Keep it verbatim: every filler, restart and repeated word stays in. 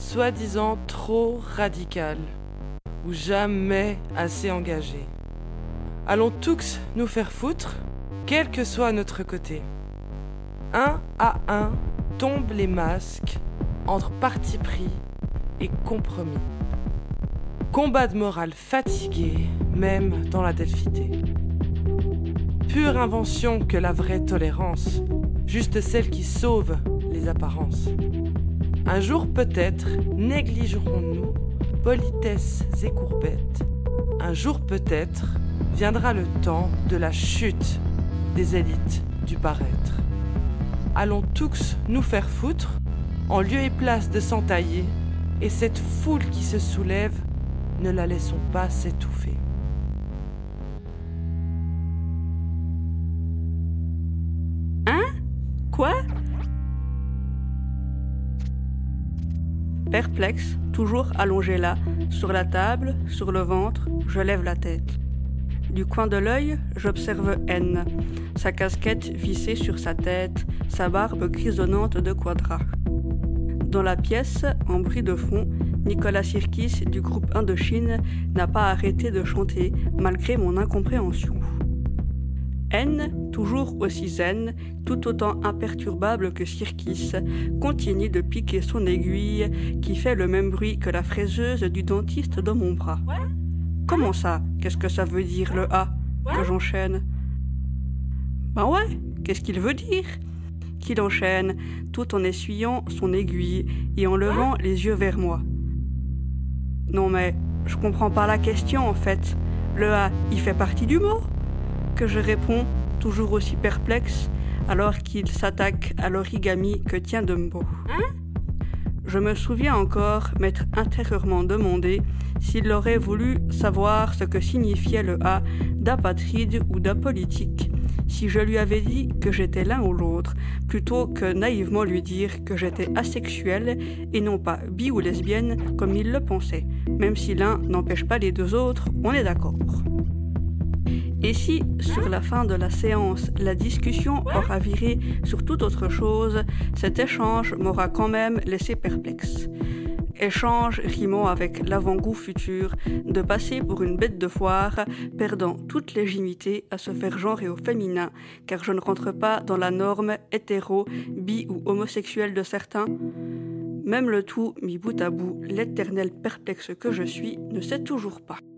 soi-disant trop radical ou jamais assez engagé. Allons tous nous faire foutre, quel que soit notre côté. Un à un tombent les masques entre parti pris et compromis. Combat de morale fatigué, même dans la delphité. Pure invention que la vraie tolérance, juste celle qui sauve les apparences. Un jour peut-être négligerons-nous politesse et courbettes. Un jour peut-être viendra le temps de la chute des élites du paraître. Allons tous nous faire foutre, en lieu et place de s'entailler, et cette foule qui se soulève, ne la laissons pas s'étouffer. Hein? Quoi? Perplexe, toujours allongé là, sur la table, sur le ventre, je lève la tête. Du coin de l'œil, j'observe N, sa casquette vissée sur sa tête, sa barbe grisonnante de quadra. Dans la pièce, en bruit de fond, Nicolas Sirkis du groupe Indochine n'a pas arrêté de chanter malgré mon incompréhension. N, toujours aussi zen, tout autant imperturbable que Sirkis, continue de piquer son aiguille qui fait le même bruit que la fraiseuse du dentiste dans mon bras. Comment ça? Qu'est-ce que ça veut dire le A? Que j'enchaîne. Ben ouais, qu'est-ce qu'il veut dire? Qu'il enchaîne, tout en essuyant son aiguille et en levant les yeux vers moi. Non mais, je comprends pas la question en fait. Le A, il fait partie du mot? Que je réponds, toujours aussi perplexe, alors qu'il s'attaque à l'origami que tient Dumbo. Hein? Je me souviens encore m'être intérieurement demandé s'il aurait voulu savoir ce que signifiait le A d'apatride ou d'apolitique, si je lui avais dit que j'étais l'un ou l'autre, plutôt que naïvement lui dire que j'étais asexuelle et non pas bi ou lesbienne comme il le pensait, même si l'un n'empêche pas les deux autres, on est d'accord. Et si, sur la fin de la séance, la discussion aura viré sur toute autre chose, cet échange m'aura quand même laissé perplexe. Échange rimant avec l'avant-goût futur de passer pour une bête de foire, perdant toute légitimité à se faire genrer au féminin, car je ne rentre pas dans la norme hétéro, bi ou homosexuelle de certains. Même le tout mis bout à bout, l'éternel perplexe que je suis ne sait toujours pas.